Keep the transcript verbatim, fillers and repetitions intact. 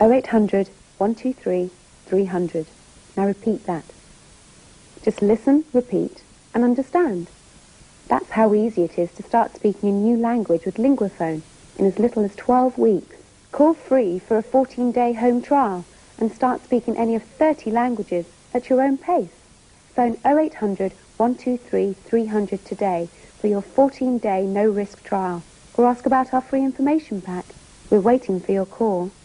oh eight hundred, one two three, three hundred. Now repeat that. Just listen, repeat, and understand. That's how easy it is to start speaking a new language with Linguaphone in as little as twelve weeks. Call free for a fourteen-day home trial and start speaking any of thirty languages at your own pace. Phone oh eight hundred, one two three, three hundred today for your fourteen-day no-risk trial, or ask about our free information pack. We're waiting for your call.